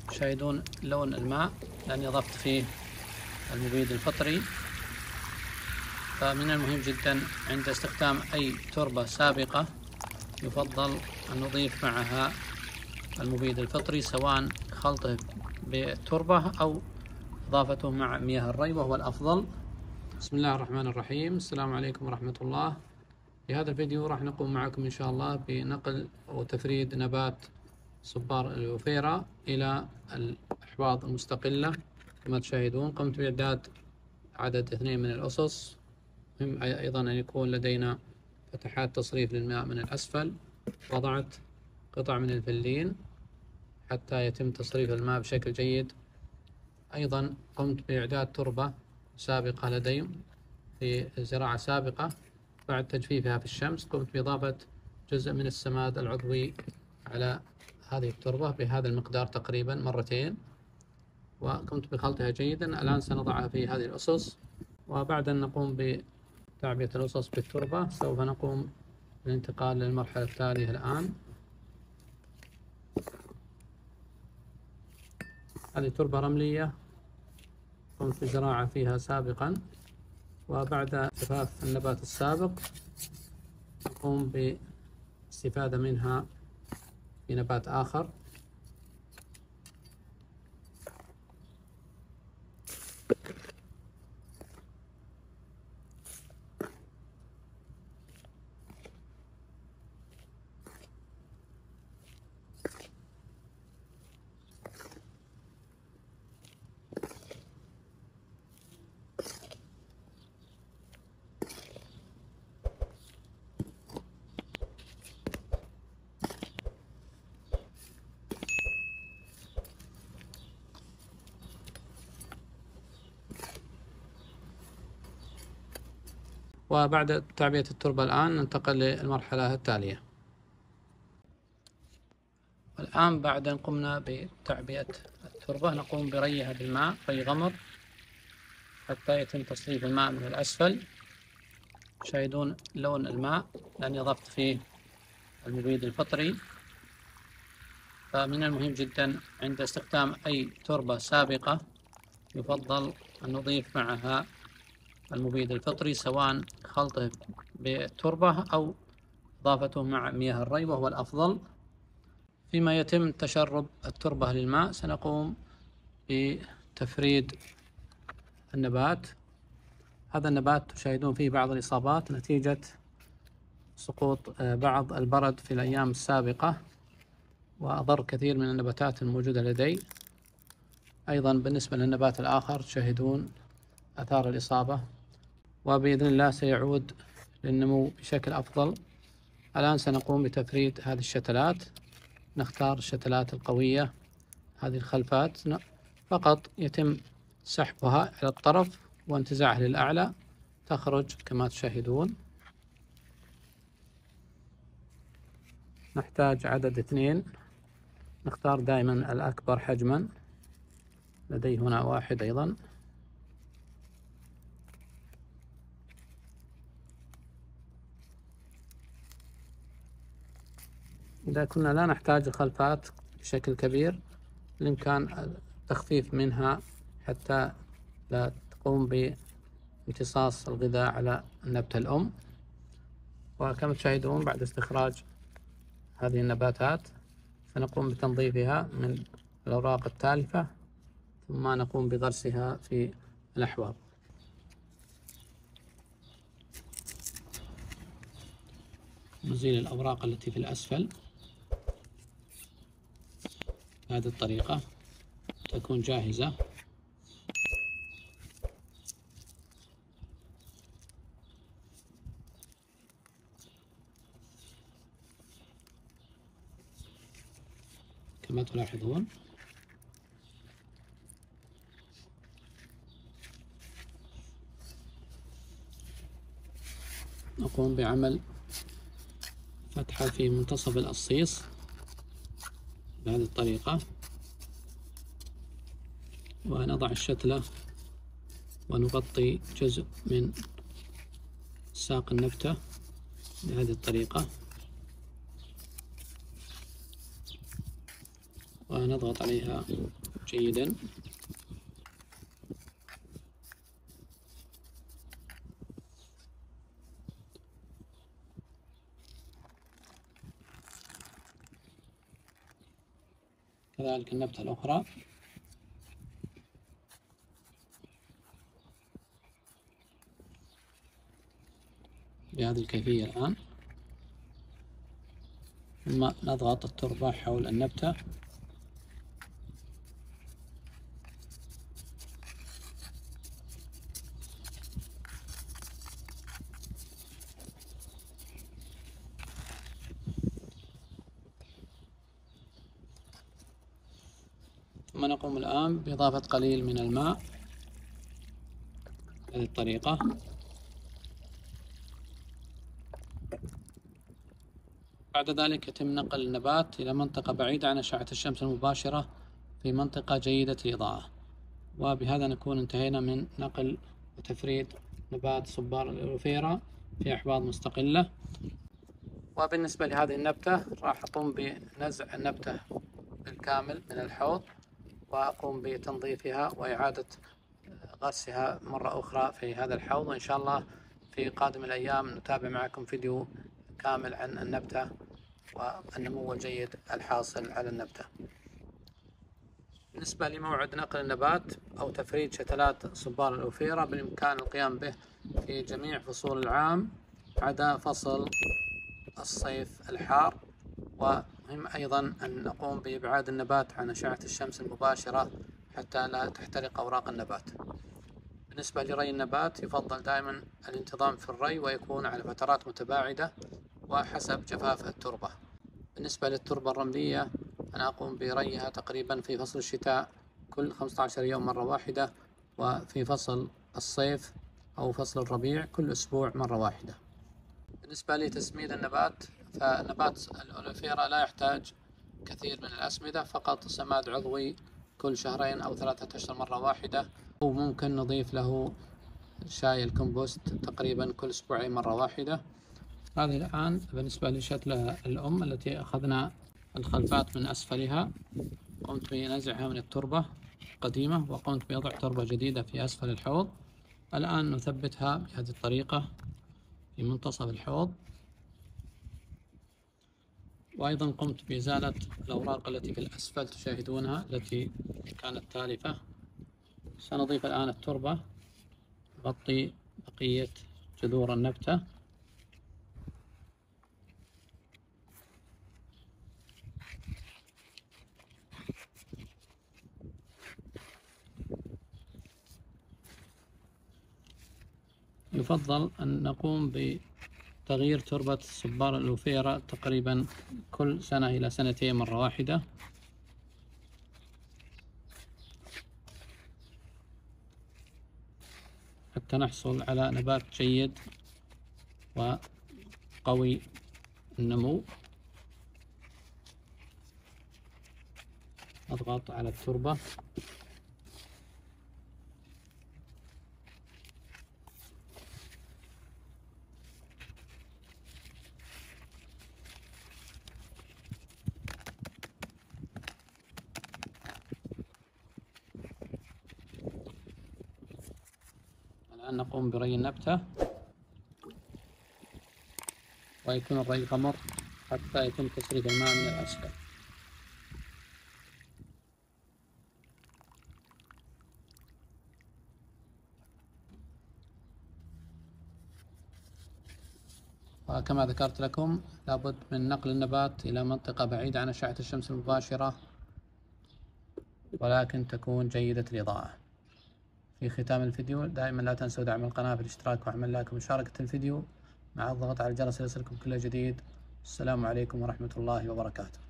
تشاهدون لون الماء لأني أضفت فيه المبيد الفطري. فمن المهم جدا عند استخدام أي تربة سابقة يفضل أن نضيف معها المبيد الفطري، سواء خلطه بالتربة أو إضافته مع مياه الري، وهو الأفضل. بسم الله الرحمن الرحيم. السلام عليكم ورحمة الله. في هذا الفيديو راح نقوم معكم إن شاء الله بنقل وتفريد نبات صبار الألوفيرا إلى الأحواض المستقلة. كما تشاهدون قمت بإعداد عدد 2 من الأسس. مهم أيضا أن يكون لدينا فتحات تصريف للماء من الأسفل. وضعت قطع من الفلين حتى يتم تصريف الماء بشكل جيد. أيضا قمت بإعداد تربة سابقة لدي في زراعة سابقة، بعد تجفيفها في الشمس قمت بإضافة جزء من السماد العضوي على هذه التربة بهذا المقدار تقريبا 2 مرات، وقمت بخلطها جيدا. الآن سنضعها في هذه الأسس، وبعد أن نقوم بتعبئة الأسس بالتربة سوف نقوم بالانتقال للمرحلة التالية. الآن هذه تربة رملية قمت بزراعة فيها سابقا، وبعد جفاف النبات السابق نقوم باستفادة منها في نبات آخر. وبعد تعبئة التربة الآن ننتقل للمرحلة التالية. الآن بعد أن قمنا بتعبئة التربة نقوم بريها بالماء، ري غمر، حتى يتم تصريف الماء من الأسفل. تشاهدون لون الماء لأني أضفت فيه المبيد الفطري. فمن المهم جدا عند استخدام أي تربة سابقة يفضل أن نضيف معها المبيد الفطري، سواء خلطه بالتربة أو إضافته مع مياه الري، وهو الأفضل. فيما يتم تشرب التربة للماء سنقوم بتفريد النبات. هذا النبات تشاهدون فيه بعض الإصابات نتيجة سقوط بعض البرد في الأيام السابقة، وأضر كثير من النباتات الموجودة لدي. أيضا بالنسبة للنبات الآخر تشاهدون آثار الإصابة، وبإذن الله سيعود للنمو بشكل أفضل. الآن سنقوم بتفريد هذه الشتلات. نختار الشتلات القوية، هذه الخلفات فقط يتم سحبها على الطرف وانتزاعها للأعلى، تخرج كما تشاهدون. نحتاج عدد 2. نختار دائما الأكبر حجما، لدي هنا 1 أيضا. إذا كنا لا نحتاج الخلفات بشكل كبير بالإمكان التخفيف منها حتى لا تقوم بامتصاص الغذاء على النبتة الأم. وكما تشاهدون بعد استخراج هذه النباتات سنقوم بتنظيفها من الأوراق التالفة، ثم نقوم بغرسها في الأحواض. نزيل الأوراق التي في الأسفل بهذه الطريقة، تكون جاهزة. كما تلاحظون نقوم بعمل فتحة في منتصف الأصيص بهذه الطريقة، ونضع الشتلة ونغطي جزء من ساق النبتة بهذه الطريقة. ونضغط عليها جيدا. كذلك النبتة الأخرى. بهذه الكيفية الآن. ثم نضغط التربة حول النبتة. ثم نقوم الآن بإضافة قليل من الماء بهذه الطريقة. بعد ذلك يتم نقل النبات إلى منطقة بعيدة عن أشعة الشمس المباشرة في منطقة جيدة الإضاءة. وبهذا نكون انتهينا من نقل وتفريد نبات صبار الألوفيرا في أحواض مستقلة. وبالنسبة لهذه النبتة راح أقوم بنزع النبتة بالكامل من الحوض، وأقوم بتنظيفها وإعادة غرسها مرة أخرى في هذا الحوض. وإن شاء الله في قادم الأيام نتابع معكم فيديو كامل عن النبتة والنمو الجيد الحاصل على النبتة. بالنسبة لموعد نقل النبات أو تفريد شتلات صبار الألوفيرا، بالإمكان القيام به في جميع فصول العام عدا فصل الصيف الحار. ومهم أيضا أن نقوم بإبعاد النبات عن أشعة الشمس المباشرة حتى لا تحترق أوراق النبات. بالنسبة لري النبات يفضل دائما الانتظام في الري، ويكون على فترات متباعدة وحسب جفاف التربة. بالنسبة للتربة الرملية أنا أقوم بريها تقريبا في فصل الشتاء كل 15 يوم مرة واحدة، وفي فصل الصيف أو فصل الربيع كل أسبوع مرة واحدة. بالنسبة لتسميد النبات، فنبات الألوفيرا لا يحتاج كثير من الأسمدة، فقط سماد عضوي كل شهرين أو 3 أشهر مرة واحدة، وممكن نضيف له شاي الكمبوست تقريبا كل أسبوعين مرة واحدة. هذه الآن بالنسبة للشتلة الأم التي أخذنا الخلفات من أسفلها، قمت بنزعها من التربة القديمة وقمت بوضع تربة جديدة في أسفل الحوض. الآن نثبتها بهذه الطريقة في منتصف الحوض. وأيضا قمت بإزالة الأوراق التي في الأسفل تشاهدونها التي كانت تالفة. سنضيف الآن التربة تغطي بقية جذور النبتة. يفضل أن نقوم بتغيير تربة صبار الألوفيرا تقريبا كل سنة إلى سنتين مرة واحدة، حتى نحصل على نبات جيد وقوي النمو. أضغط على التربة الآن. نقوم بري النبتة، ويكون الري غمر حتى يتم تصريف الماء من الأسفل. وكما ذكرت لكم لابد من نقل النبات إلى منطقة بعيدة عن أشعة الشمس المباشرة، ولكن تكون جيدة الإضاءة. في ختام الفيديو دائما لا تنسوا دعم القناة بالاشتراك وعمل لايك ومشاركة الفيديو مع الضغط على الجرس ليصلكم كل جديد. السلام عليكم ورحمة الله وبركاته.